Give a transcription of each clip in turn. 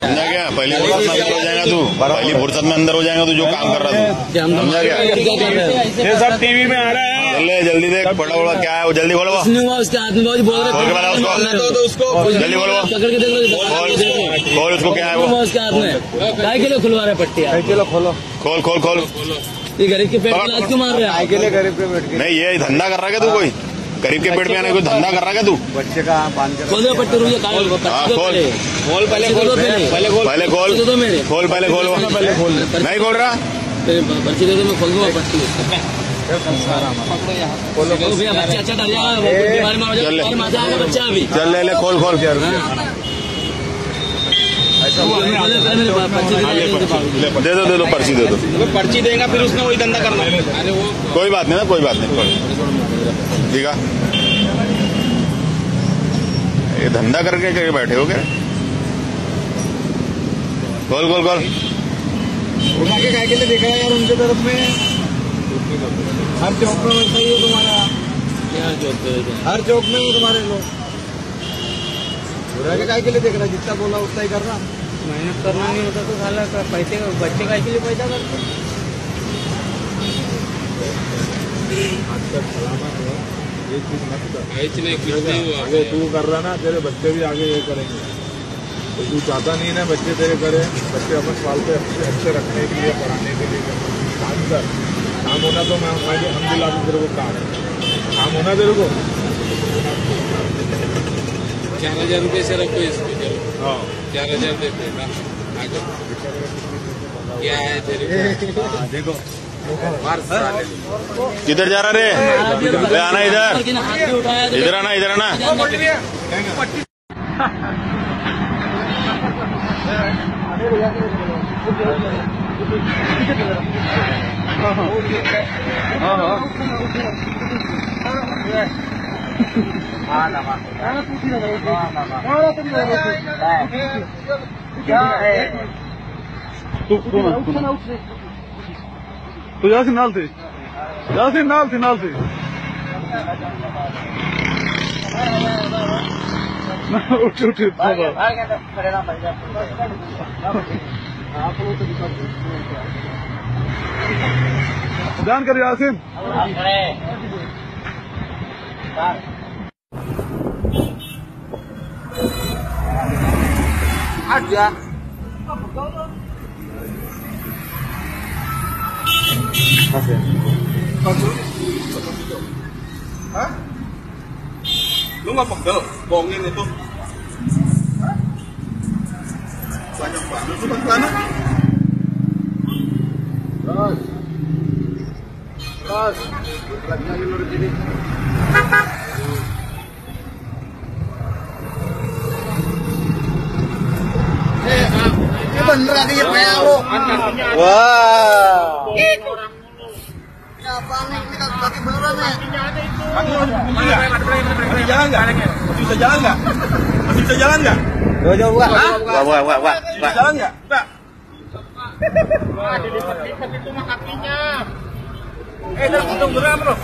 समझा क्या? पहली फुर्सत में अंदर हो जाएगा तू, पहली फुर्सत में अंदर हो जाएगा तू जो काम कर रहा है तू, समझा क्या? ये सब टीवी में आ रहा है। जल्दी देख, बड़ा बड़ा क्या है वो, जल्दी खोलो। उसके हाथ में बोल रहे उसको जल्दी खोलो, पकड़ के देख लो, खोल उसको, क्या है वो उसके हाथ में। काय के लिए खुलवा रहे पट्टी? खोल खोल खोल। ये गरीब के पेट में लात क्यों मार रहा है? के लिए गरीब के पेट नहीं, ये धंधा कर रहा है क्या तू? कोई गरीब के पेट में आने कोई धंधा कर रहा है क्या तू? बच्चे का बांध कर खोल दो पट्टी, रुक जा। खोल पहले खोल, पहले खोल दो मेरे। खोल, पहले खोल। नहीं खोल रहा, पर्ची दे दो, मैं खोल दूंगा पट्टी। भैया बच्चा अच्छा डर जाएगा, बच्चा अभी। चल ले खोल खोल। दे दो पर्ची दे दो। पर्ची देगा फिर उसने वही धंधा करना। अरे वो कोई बात नहीं ना, कोई बात नहीं, ठीक है। ये धंधा करके बैठे हो क्या? खोल खोल खोल। उठा के काय के लिए देखा है यार उनके तरफ में? हर चौक में वैसा ही है तुम्हारा। हर चौक में वो तुम्हारे लोग उठा के काय के लिए देख रहा है? जितना बोला उतना ही करना। मेहनत करना नहीं होता तो साला पैसे बच्चे का लिए पैदा करते। एक चीज मत कर, अगर तू कर रहा ना तेरे बच्चे भी आगे ये करेंगे। तो तू चाहता नहीं ना बच्चे तेरे करें, बच्चे अपन पालते अच्छे रखने के लिए, पढ़ाने के लिए। काम कर, काम होना तो मैं हम दिला दूँ तेरे को। काम होना तेरे को। 4000 रुपये से रखो इसमें। चलो हाँ 4000 देते हैं ना। क्या है तेरे को? देखो किधर जा रहा रे? आना इधर, इधर आना, इधर आना। तो यहाँ से नाल थे, यहाँ से नाल थे, नाल थे। उठ उठ ध्यान कर यासिन। हट जा। Lu nggak pegel bohongin itu? Banyak banget tuh sana. Terus lagi lurus sini. Ini bener lagi ya PA lu. Wah. Apa nih? Ini kaki beneran nih. Masih jalan nggak? Masih bisa jalan nggak? Masih bisa jalan nggak? Jauh wah. Bisa jalan nggak? Pak. Wah, dilipat-lipat itu mah kakinya. Untung beneran bro.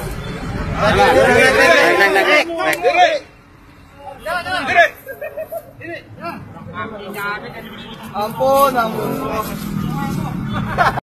Kakinya ada kan. Ampun.